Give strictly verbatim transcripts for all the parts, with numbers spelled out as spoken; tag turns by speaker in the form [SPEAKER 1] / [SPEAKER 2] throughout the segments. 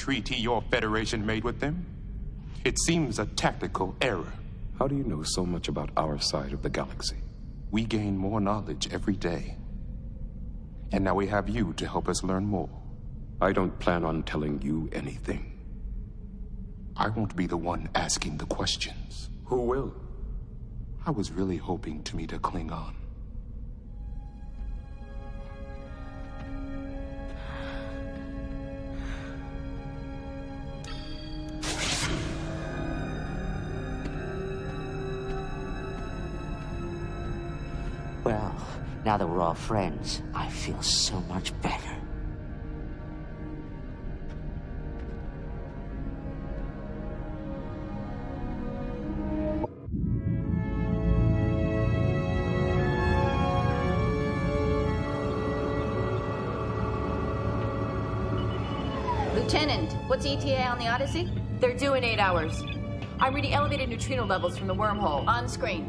[SPEAKER 1] treaty your Federation made with them? It seems a tactical error.
[SPEAKER 2] How do you know so much about our side of the galaxy?
[SPEAKER 1] We gain more knowledge every day. And now we have you to help us learn more.
[SPEAKER 2] I don't plan on telling you anything.
[SPEAKER 1] I won't be the one asking the questions.
[SPEAKER 2] Who will?
[SPEAKER 1] I was really hoping to meet a Klingon.
[SPEAKER 3] Well, now that we're all friends, I feel so much better.
[SPEAKER 4] Lieutenant, what's E T A on the Odyssey?
[SPEAKER 5] They're due in eight hours. I'm reading elevated neutrino levels from the wormhole.
[SPEAKER 4] On screen.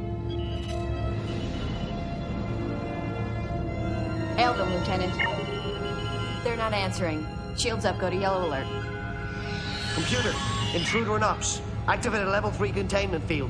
[SPEAKER 4] Hail them, Lieutenant.
[SPEAKER 5] They're not answering.
[SPEAKER 4] Shields up, go to yellow alert.
[SPEAKER 6] Computer, intruder in ops. Activate a level three containment field.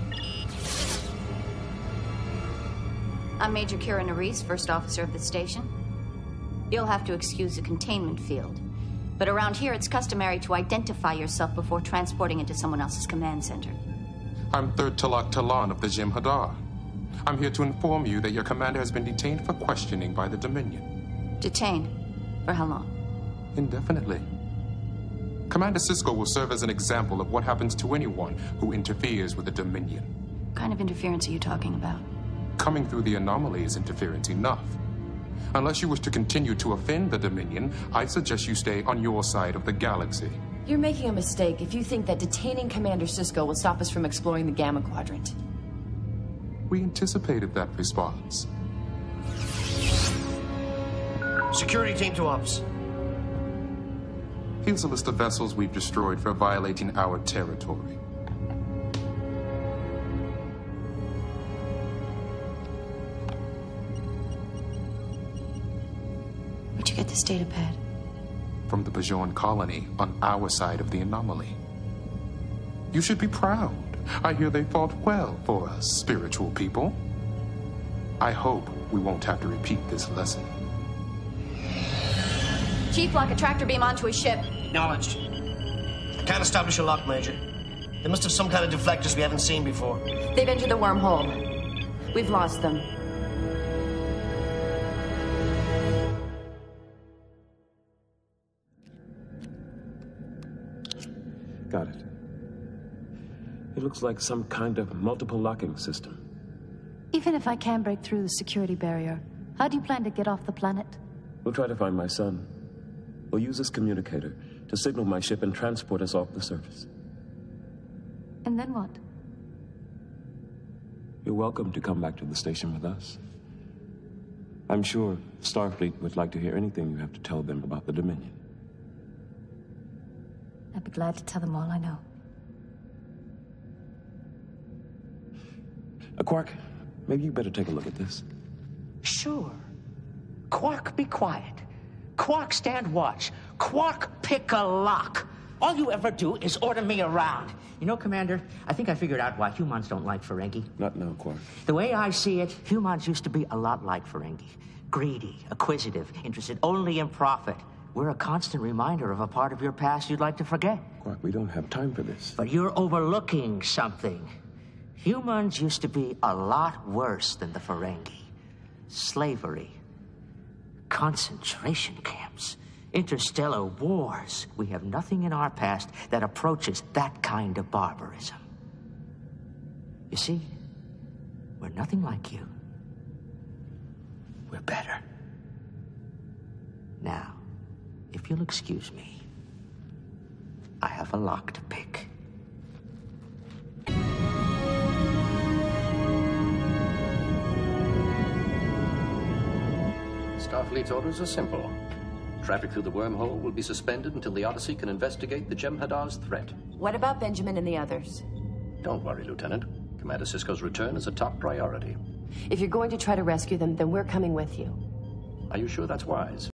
[SPEAKER 4] I'm Major Kira Nerys, first officer of the station. You'll have to excuse the containment field. But around here, it's customary to identify yourself before transporting into someone else's command center.
[SPEAKER 1] I'm Third Talak Talan of the Jem Hadar. I'm here to inform you that your commander has been detained for questioning by the Dominion.
[SPEAKER 4] Detained? For how long?
[SPEAKER 1] Indefinitely. Commander Sisko will serve as an example of what happens to anyone who interferes with the Dominion.
[SPEAKER 4] What kind of interference are you talking about?
[SPEAKER 1] Coming through the anomaly is interference enough. Unless you wish to continue to offend the Dominion, I suggest you stay on your side of the galaxy.
[SPEAKER 5] You're making a mistake if you think that detaining Commander Sisko will stop us from exploring the Gamma Quadrant.
[SPEAKER 1] We anticipated that response.
[SPEAKER 6] Security team to ops.
[SPEAKER 1] Here's a list of vessels we've destroyed for violating our territory.
[SPEAKER 4] Where'd you get this data pad?
[SPEAKER 1] From the Bajoran colony on our side of the anomaly. You should be proud. I hear they fought well for us, spiritual people. I hope we won't have to repeat this lesson.
[SPEAKER 4] Chief, lock a tractor beam onto his ship.
[SPEAKER 6] Acknowledged. Can't establish a lock, Major. They must have some kind of deflectors we haven't seen before.
[SPEAKER 5] They've entered the wormhole. We've lost them.
[SPEAKER 2] Got it. It looks like some kind of multiple locking system.
[SPEAKER 7] Even if I can break through the security barrier, how do you plan to get off the planet?
[SPEAKER 2] We'll try to find my son. We'll use this communicator to signal my ship and transport us off the surface.
[SPEAKER 7] And then what?
[SPEAKER 2] You're welcome to come back to the station with us. I'm sure Starfleet would like to hear anything you have to tell them about the Dominion.
[SPEAKER 7] I'd be glad to tell them all I know.
[SPEAKER 2] Uh, Quark, maybe you better take a look at this.
[SPEAKER 3] Sure. Quark, be quiet. Quark, stand watch. Quark, pick a lock. All you ever do is order me around. You know, Commander, I think I figured out why humans don't like Ferengi.
[SPEAKER 2] Not now, Quark.
[SPEAKER 3] The way I see it, humans used to be a lot like Ferengi. Greedy, acquisitive, interested only in profit. We're a constant reminder of a part of your past you'd like to forget.
[SPEAKER 2] Quark, we don't have time for this.
[SPEAKER 3] But you're overlooking something. Humans used to be a lot worse than the Ferengi. Slavery, concentration camps, interstellar wars. We have nothing in our past that approaches that kind of barbarism. You see, we're nothing like you. We're better. Now, if you'll excuse me, I have a lock to pick.
[SPEAKER 8] Starfleet's orders are simple. Traffic through the wormhole will be suspended until the Odyssey can investigate the Jem Hadar's threat.
[SPEAKER 5] What about Benjamin and the others?
[SPEAKER 8] Don't worry, Lieutenant. Commander Sisko's return is a top priority.
[SPEAKER 5] If you're going to try to rescue them, then we're coming with you.
[SPEAKER 8] Are you sure that's wise?